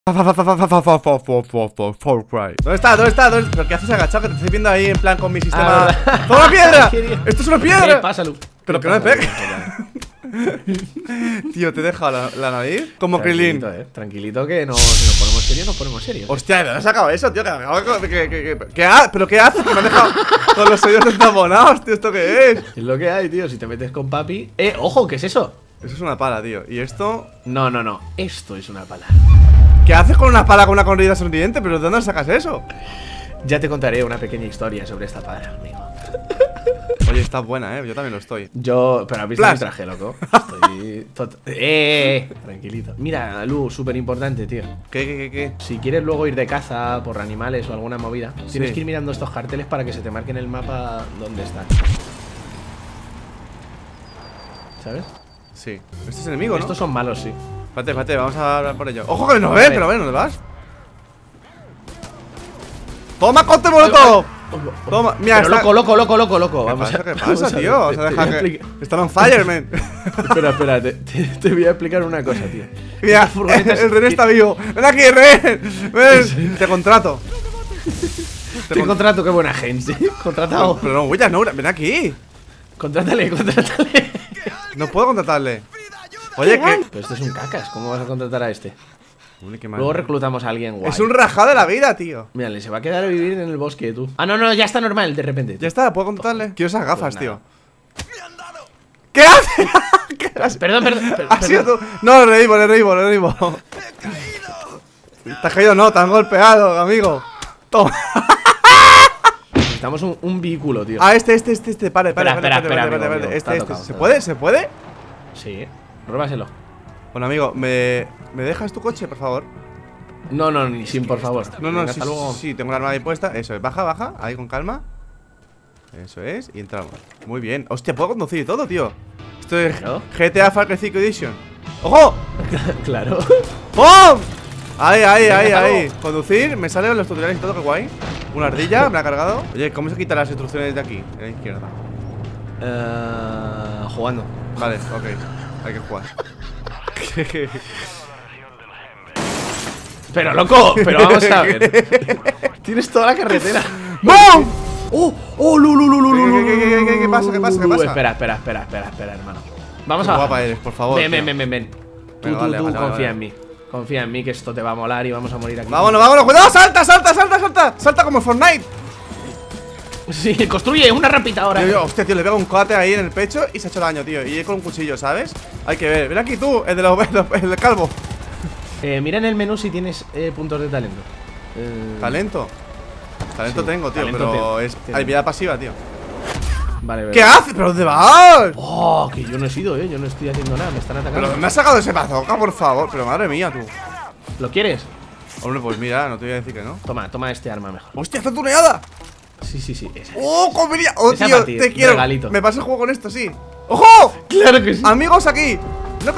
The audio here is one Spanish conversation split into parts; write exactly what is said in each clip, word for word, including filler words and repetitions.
¿Dónde está? ¿Dónde está? ¿Dónde... ¿Pero qué haces agachado? Que te estoy viendo ahí en plan con mi sistema. Ah, ¡Toma piedra! ¡Esto es una piedra! ¿Qué pasa, Lu? Pero que no me pegue. Tío, te he dejado la, la nariz como Krillin. Eh. Tranquilito que no, si nos ponemos serios, nos ponemos serios. Hostia, ¿de dónde has sacado eso, tío? ¿Qué, qué, qué, qué, qué ha... ¿Pero qué haces? Que me han dejado con los oídos destaponados, tío. ¿Esto qué es? Es lo que hay, tío. Si te metes con papi. Eh, ojo, ¿qué es eso? Eso es una pala, tío. ¿Y esto? No, no, no. Esto es una pala. ¿Qué haces con una pala con una corrida sonriente? ¿Pero de dónde sacas eso? Ya te contaré una pequeña historia sobre esta pala, amigo. Oye, está buena, eh. Yo también lo estoy. Yo, pero has visto Flash. mi traje, loco. Estoy. tot- eh, eh, tranquilito. Mira, Lu, súper importante, tío. ¿Qué, qué, qué, qué? Si quieres luego ir de caza por animales o alguna movida, Sí. tienes que ir mirando estos carteles para que se te marque en el mapa dónde están. ¿Sabes? Sí. Este es enemigo, ¿no? Estos son malos, sí. Espérate, espérate, vamos a hablar por ello. ¡Ojo que nos ven! Pero ven, ¿dónde vas? ¡Toma, cote molotov! Toma, mira, Pero está... loco, loco, loco, loco, loco. ¿Qué Vamos pasa? a, ¿Qué vamos pasa, a tío? ver, Vamos a te- te dejar voy a que... explicar- Están on fire, man. Espera, espera, te, te, te voy a explicar una cosa, tío. Mira, Estas furgonetas- el Ren está vivo. ¡Ven aquí, Ren! ¡Ven! Te contrato. Te contrato, qué buena gente. Contratado. Pero no, huyas, no, ven aquí. Contrátale, contrátale. No puedo contratarle. Oye, que... Pero este es un cacas, ¿cómo vas a contratar a este? Uy, qué mal. Luego reclutamos a alguien guay. Es un rajado de la vida, tío. Mírale, se va a quedar a vivir en el bosque, tú. Ah, no, no, ya está normal, de repente. Ya está, ¿puedo contratarle? Quiero esas gafas, Pues tío. nada. ¿Qué haces? ¿Qué haces? Perdón, perdón, per- ¿Has sido perdón. tú? No, le reímos, le reímos, le reímos. Te has caído, no, te han golpeado, amigo. Toma. Necesitamos un, un vehículo, tío. Ah, este, este, este, este, pare, pare, Espera, pare, espera, pare, espera, pare, amigo, pare, amigo, este, está este. tocado, ¿Se está puede? ¿Se puede? Sí, róbaselo. Bueno, amigo, ¿me, ¿me dejas tu coche, por favor? No, no, ni sin, por favor. No, no, Venga, sí, hasta luego. sí, sí, tengo la arma ahí puesta. Eso es, baja, baja, ahí con calma. Eso es, y entramos. Muy bien. Hostia, puedo conducir y todo, tío. Esto es Claro. G T A Far Cry cinco Edition. ¡Ojo! Claro. ¡Pum! Ahí, ahí, Venga, ahí, hasta ahí. luego. Conducir, me salen los tutoriales y todo, qué guay. Una ardilla, me la ha cargado. Oye, ¿cómo se quitan las instrucciones de aquí? En la izquierda. Eh, jugando. Vale, ok. Hay que jugar. Pero loco, pero vamos a ver. Tienes toda la carretera. ¡Bum! ¡Oh! ¡Oh! ¡Lu, lu, lu, lu, lu, lu, ¿Qué, qué, qué, qué, qué pasa? ¿Qué pasa? ¿Qué lu, pasa? Espera, espera, espera, espera, espera, hermano. Vamos Qué a guapa eres, por favor. Ven, ven, tío. ven, ven, ven. Tú, Venga, tú, vale, tú, vale, vale, confía vale. en mí. Confía en mí que esto te va a molar y vamos a morir aquí. Vámonos, vámonos, cuidado, salta, salta, salta, salta. Salta como Fortnite. Sí, construye una rampita ahora. Tío, yo, hostia, tío, le pega un coate ahí en el pecho y se ha hecho daño, tío. Y es con un cuchillo, ¿sabes? Hay que ver. Ven aquí tú, el de los, el del calvo. Eh, mira en el menú si tienes eh, puntos de talento. Eh, Talento. Talento Sí, tengo, tío, talento pero tiene, es tiene. habilidad pasiva, tío. Vale, vale. ¿Qué haces? ¿Pero dónde vas? Oh, que yo no he sido, eh. Yo no estoy haciendo nada. Me están atacando. ¿Pero me has sacado ese bazooka, por favor? Pero madre mía, tú. ¿Lo quieres? Hombre, pues mira, no te voy a decir que no. Toma, toma este arma mejor. ¡Hostia, está tuneada! Sí, sí, sí. Esa. ¡Oh, comería! ¡Oh, Esa tío! para ti, Te quiero. regalito. Me paso el juego con esto, sí. ¡Ojo! Claro que sí. ¡Amigos aquí! ¡No!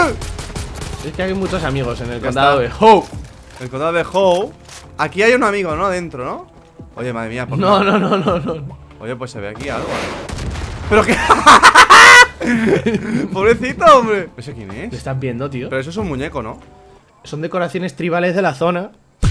Es que hay muchos amigos en el Ya condado está. de Hope. El condado de Howe. Aquí hay un amigo, ¿no? Dentro, ¿no? Oye, madre mía, por No, no, no, no, no. Oye, pues se ve aquí algo. ¿Pero qué? Pobrecito, hombre. ¿Ese quién ¿Lo es? estás viendo, tío? Pero eso es un muñeco, ¿no? Son decoraciones tribales de la zona.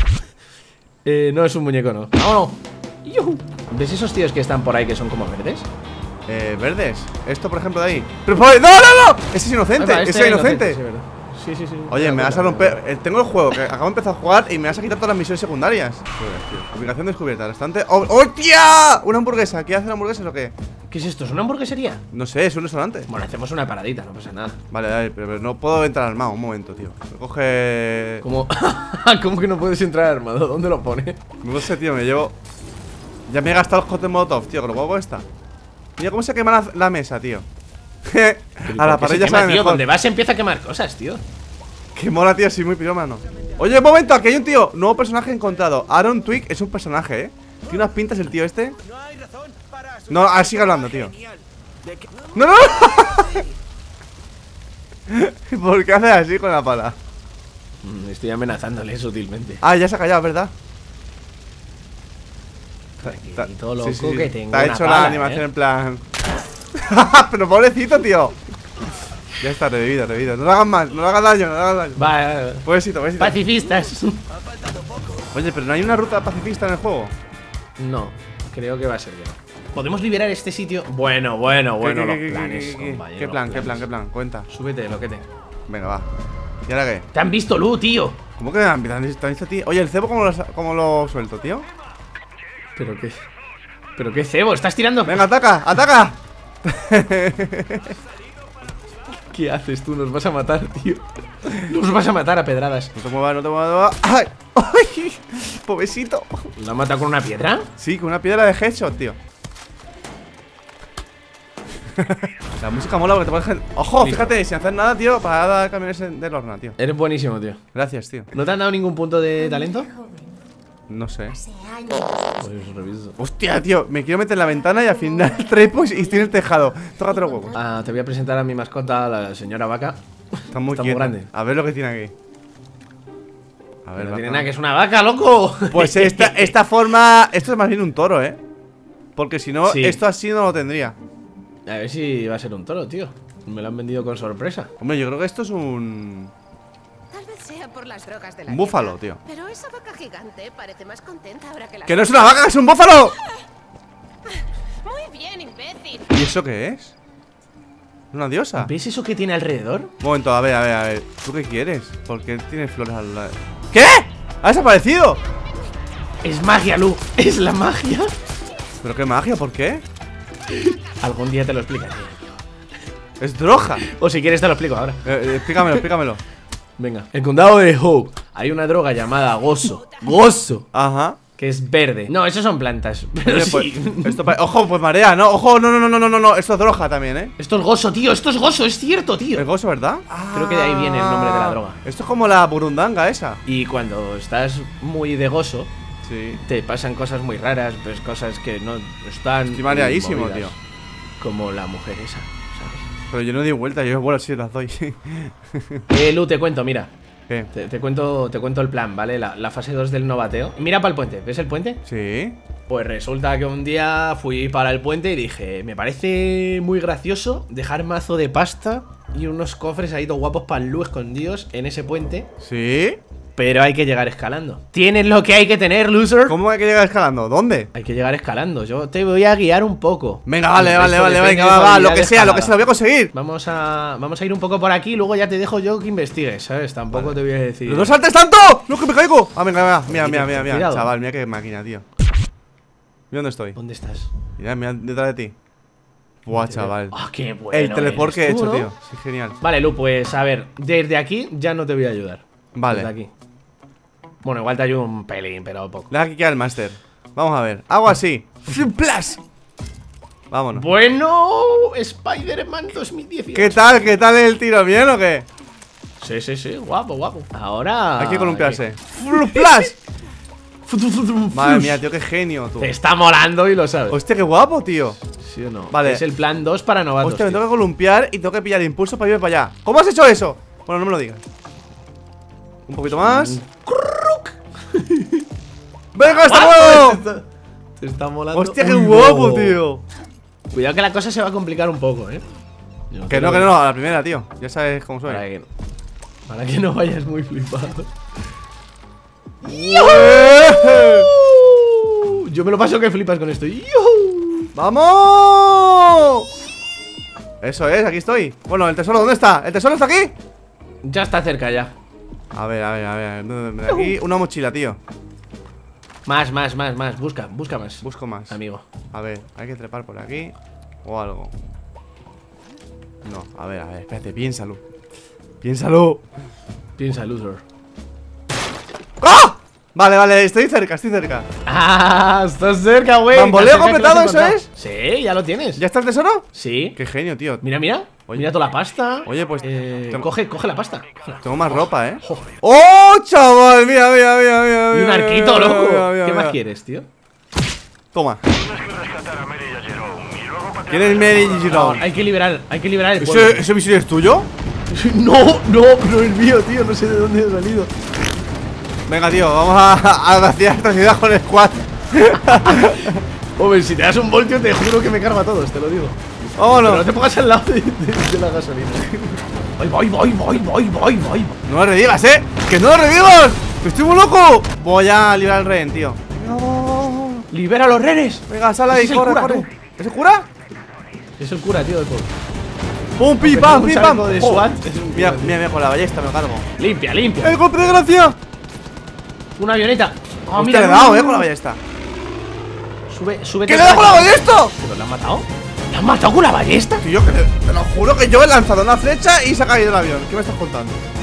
eh, no es un muñeco, no. ¡Vámonos! ¡Yujú! ¿Ves esos tíos que están por ahí que son como verdes? Eh, verdes. Esto, por ejemplo, de ahí. ¡Pero, ¡no, no, no! Ese es inocente, Ahí va, este ese era es inocente. sí, verdad. Sí, sí, sí. Oye, me vas a romper. eh, Tengo el juego que acabo de empezar a jugar y me vas a quitar todas las misiones secundarias. Ubicación descubierta, restaurante. ¡Oh, ¡hostia! ¿Una hamburguesa? ¿Qué hacen hamburguesas o qué? ¿Qué es esto? ¿Es una hamburguesería? No sé, es un restaurante. Bueno, hacemos una paradita, no pasa nada. Vale, vale, pero, pero no puedo entrar armado. Un momento, tío. Me coge. ¿Cómo? ¿Cómo que no puedes entrar armado? ¿Dónde lo pone? No sé, tío, me llevo. Ya me he gastado el cóctel molotov, tío, que lo huevo está. Mira cómo se quema la, la mesa, tío. A la ¿Por qué se parrilla quema, sabe tío? mejor. Donde vas empieza a quemar cosas, tío. Qué mola, tío, soy muy pirómano. Oye, un momento, aquí hay un tío. Nuevo personaje encontrado. Aaron Twig es un personaje, ¿eh? Tiene unas pintas el tío este. No, ah, sigue hablando, tío. ¡No, no! ¿Por qué haces así con la pala? Mm, Estoy amenazándole sutilmente. Ah, ya se ha callado, ¿verdad? Tranquilito, loco, Sí, sí, sí. que tengo Te ha una hecho pala, la animación ¿eh? en plan. Pero pobrecito, tío. Ya está, revivido, revivido. No lo hagan mal, no le hagan daño, no le hagan daño. Vale, vale, vale. Pobrecito, pobrecito. Pacifistas. Oye, pero no hay una ruta pacifista en el juego. No, creo que va a ser que no. ¿Podemos liberar este sitio? Bueno, bueno, bueno, ¿Qué, los qué, qué, planes, qué, qué, compañero, ¿Qué plan, los qué plan, planes. qué plan? Cuenta. Súbete, loquete. Venga, va. ¿Y ahora qué? Te han visto, Lu, tío. ¿Cómo que me han visto, tío? Oye, ¿el cebo cómo lo, cómo lo suelto, tío? Pero qué. Pero qué cebo, estás tirando. Venga, ataca, ataca. ¿Qué haces tú? Nos vas a matar, tío. Nos vas a matar a pedradas. No te muevas, no te muevas. ¡Ay! ¡Ay! Pobrecito. ¿La mata con una piedra? Sí, con una piedra de headshot, tío. La música mola porque te pones gente. Ojo, Listo. fíjate, sin hacer nada, tío, para dar camiones del horno, tío. Eres buenísimo, tío. Gracias, tío. ¿No te han dado ningún punto de talento? No sé. Pues reviso. Hostia, tío, me quiero meter en la ventana y al final trepo y estoy en el tejado. Tócate los huevos. Ah, te voy a presentar a mi mascota, la señora vaca. Está muy, Está muy quieta. grande. A ver lo que tiene aquí. A ver, No vaca. tiene nada, que es una vaca, loco. Pues esta, esta forma. Esto es más bien un toro, eh. Porque si no, Sí. esto así no lo tendría. A ver si va a ser un toro, tío. Me lo han vendido con sorpresa. Hombre, yo creo que esto es un. Tal vez sea por las drogas de la Un búfalo, dieta, tío. Pero esa vaca gigante parece más contenta ahora que la. ¡Que no es una vaca, es un búfalo! Muy bien, imbécil. ¿Y eso qué es? ¿Una diosa? ¿Ves eso que tiene alrededor? Un momento, a ver, a ver, a ver. ¿Tú qué quieres? ¿Por qué tienes flores al lado? ¿Qué? ¡Ha desaparecido! Es magia, Lu. Es la magia. ¿Pero qué magia? ¿Por qué? Algún día te lo explicaré. Es droga. O si quieres te lo explico ahora. Eh, eh, explícamelo, explícamelo. Venga. En el condado de Hope hay una droga llamada gozo. Gozo. Ajá. Que es verde. No, eso son plantas. Pero Oye, sí. pues, esto pa- Ojo, pues marea, ¿no? Ojo, no, no, no, no, no, no, no. Esto es droga también, ¿eh? Esto es gozo, tío. Esto es gozo, es cierto, ¿Es tío. gozo, verdad? Creo que de ahí viene el nombre de la droga. Esto es como la burundanga esa. Y cuando estás muy de gozo, Sí. te pasan cosas muy raras, pues cosas que no están. Estoy mareadísimo, movidas. tío. Como la mujer esa, ¿sabes? Pero yo no di vuelta, yo bueno, sí las doy. Eh, Lu, te cuento, mira. ¿Qué? Te, te cuento, te cuento el plan, ¿vale? La, la fase dos del novateo. Mira para el puente, ¿ves el puente? Sí. Pues resulta que un día fui para el puente y dije, me parece muy gracioso dejar mazo de pasta y unos cofres ahí todos guapos para el Lu escondidos en ese puente. ¿Sí? Pero hay que llegar escalando. Tienes lo que hay que tener, loser. ¿Cómo hay que llegar escalando? ¿Dónde? Hay que llegar escalando. Yo te voy a guiar un poco. Venga, vale, El vale, resto vale, depende venga, de va, tu va, habilidad lo que de sea, lo que sea, lo voy a escalada. conseguir. Vamos a, vamos a ir un poco por aquí, luego ya te dejo yo que investigues, ¿sabes? Tampoco te voy a decir. ¡No saltes tanto! ¡No, que me caigo! Ah, venga, venga, mira, mira, mira, mira. Cuidado. Chaval, mira qué máquina, tío. Mira dónde estoy. ¿Dónde estás? Mira, mira detrás de ti. Buah, chaval. Ah, qué bueno. El teleport que he eres tú, hecho, ¿no? tío. Sí, genial. Vale, Lu, pues a ver, desde aquí ya no te voy a ayudar. Vale. Desde aquí. Bueno, igual te ayudo un pelín, pero poco. Deja que quede el máster. Vamos a ver. Hago así. ¡Plas! Vámonos. Bueno, Spider-Man dos mil dieciocho. ¿Qué tal? ¿Qué tal el tiro? ¿Bien o qué? Sí, sí, sí, guapo, guapo. Ahora. Hay que columpiarse. ¡Plas! Madre mía, tío, qué genio, tú. Te está molando y lo sabes. Hostia, qué guapo, tío. ¿Sí o no? Vale. Es el plan dos para novatos. Hostia, me tío. tengo que columpiar y tengo que pillar impulso para irme para allá. ¿Cómo has hecho eso? Bueno, no me lo digas. Un poquito más. ¡Venga, hasta ¡Ah! luego! Te está, te está molando. Hostia, qué Uy, guapo, no. tío. Cuidado que la cosa se va a complicar un poco, eh. Yo Que te no, lo que digo. no, a la primera, tío. Ya sabes cómo soy. Para que, para que no vayas muy flipado. Yo me lo paso que flipas con esto. ¡Yuhu! ¡Vamos! Eso es, aquí estoy. Bueno, ¿el tesoro dónde está? ¿El tesoro está aquí? Ya está cerca ya. A ver, a ver, a ver. ¿Dónde- Aquí una mochila, tío. Más, más, más, más. Busca, busca más. Busco más. Amigo. A ver, hay que trepar por aquí o algo. No, a ver, a ver, espérate, piénsalo. Piénsalo. Piensa, loser. ¡Ah! Vale, vale, estoy cerca, estoy cerca. Ah, estás cerca, güey. ¿Bamboleo Tan cerca que lo has completado, eso encontrado. es? Sí, ya lo tienes. ¿Ya está el tesoro? Sí. Qué genio, tío. Mira, mira. Oye. Mira toda la pasta. Oye, pues, Eh, tengo- coge, coge la pasta. Cógela. Tengo más ropa, ¿eh? Joder. ¡Oh, chaval! Mira, mira, mira, mira. Y un mira, arquito, mira, loco. mira, mira, ¿Qué más mira. quieres, tío? Toma. ¿Quién es Mary No, Jerome? hay que liberar, hay que liberar el pueblo. ¿Ese, ¿Ese misil es tuyo? No, no, no es mío, tío. No sé de dónde ha salido. Venga, tío, vamos a, a vaciar esta ciudad con el squad. Hombre, si te das un voltio, te juro que me cargo a todos, te lo digo. Vámonos. Pero no te pongas al lado de, de, de la gasolina. Voy, voy, voy, voy, voy, voy, voy. No lo revivas, eh. Que no lo revivas. Que estoy muy loco. Voy a liberar al rehén, tío. No. ¡Libera a los renes! Venga, sal ahí, Ese es el corre, cura, corre. tú. ¿Es el cura? Es el cura, tío, del pueblo. Pum, pim, Aunque pam, tenga pim, un pam. chaleco de Oh. SWAT, es un Mira, cura, mira, mira, con la ballesta me lo cargo. Limpia, limpia. ¡El golpe de gracia! Una avioneta. Ah, Hostia, mira, le he no, dado, no, eh, no. con la ballesta. Sube, sube. ¡Que le he dado con la ballesta! ¿Pero lo han matado? ¿Le han matado con la ballesta? Tío, que te, te lo juro que yo he lanzado una flecha y se ha caído el avión. ¿Qué me estás contando?